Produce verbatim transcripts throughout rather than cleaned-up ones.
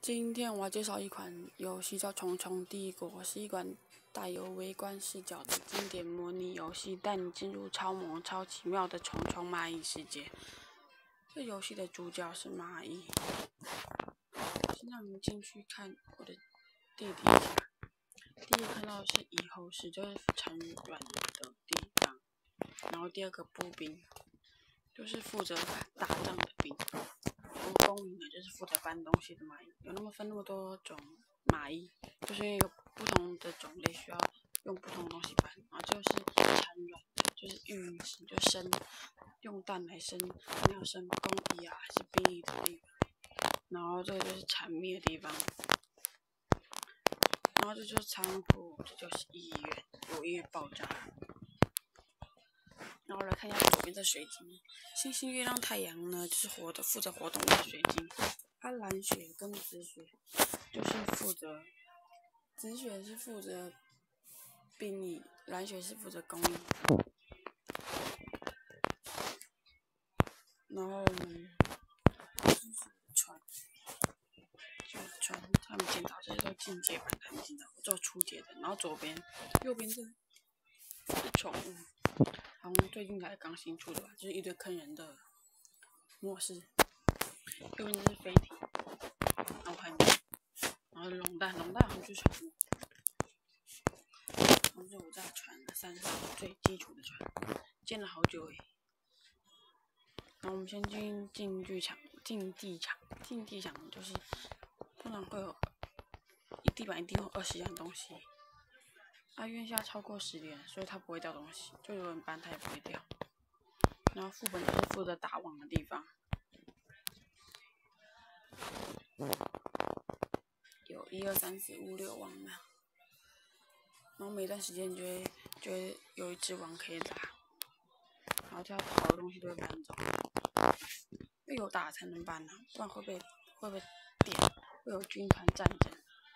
今天我要介绍一款游戏，叫《虫虫帝国》，是一款带有微观视角的经典模拟游戏，带你进入超萌、超奇妙的虫虫蚂蚁世界。这游戏的主角是蚂蚁。现在我们进去看我的地底下，第一个看到的是蚁后室，就是产卵的地方。然后第二个步兵，就是负责打仗的兵。然后公民呢，就是负责搬东西的蚂蚁。有那么分那么多种蚂蚁，就是因为有不同的种类需要用不同的东西搬。然后就是产卵，就是育殖，就生，用蛋来生，没有生工蚁啊还是兵蚁的地方。然后这个就是产灭的地方。然后这就是仓库，这就是医院，有医院爆炸。然后来看一下左边的水晶，星星、月亮、太阳呢，就是活的负责活动的水晶。它蓝血跟紫血就是负责，紫血是负责兵役，蓝血是负责工艺。然后呢，船，就船，他们建造这些都进阶版，他们建造做初阶的。然后左边、右边这是宠物。好像最近才刚新出的吧，就是一堆坑人的末世。右边就是飞艇，然后还有，然后龙蛋，龙蛋好像就是宠物。然后是我在船山上最基础的船，建了好久诶。然后我们先进竞技场，竞技场，竞技场就是通常会有一地板一定有二十样东西。啊，因为现在超过十点，所以它不会掉东西，就有人搬它也不会掉。然后副本就是负责打网的地方，有一二三四五六网呢。然后每段时间就会就会有一只网可以打，然后它跑的东西都会搬走，要有打才能搬啊，不然会被会被点，会有军团战争。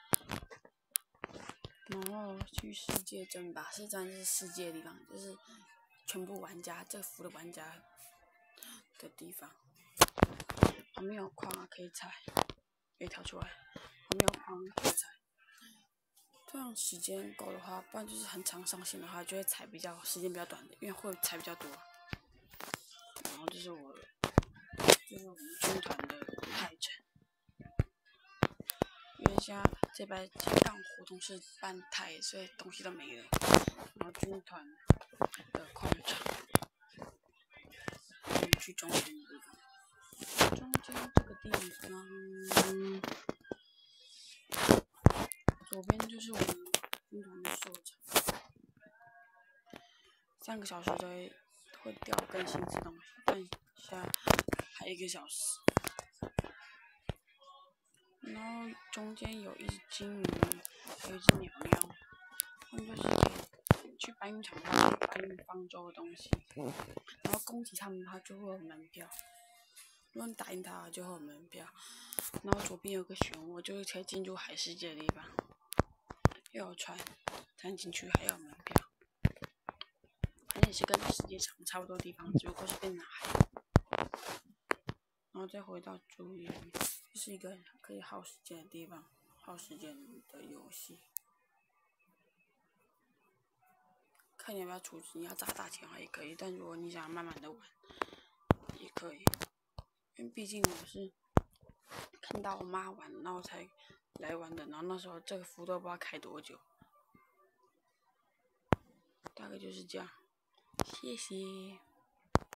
然后去世界争霸，是战是世界的地方，就是全部玩家这服的玩家的地方。旁边有矿啊可以采，可以跳出来，旁边有矿可以采。这样时间够的话，不然就是很长上线的话，就会采比较时间比较短的，因为会采比较多。然后这是我，这是我们军团的派程。因为现在这边这档活动是办台，所以东西都没了。然后军团的矿场，我们去中间的地方。中间这个地方，左边就是我们军团的秀场。三个小时就会会掉更新自动，但现在还一个小时。然后中间有一只金鱼，还有一只鸟鸟，他们就是可以去搬运场的话，可以搬运方舟的东西。然后攻击他们的话，就会有门票。如果你打赢他，就会有门票。然后左边有个漩涡，就是可以进入海世界的地方。又有船，才能进去，还有门票。反正也是跟世界上差不多的地方，只不过是变成海。然后再回到主页，这是一个可以耗时间的地方，耗时间的游戏。看你要不要储值，你要砸大钱的话也可以，但如果你想要慢慢的玩，也可以。因为毕竟我是看到我妈玩，然后才来玩的，然后那时候这个服都不知道开多久。大概就是这样，谢谢。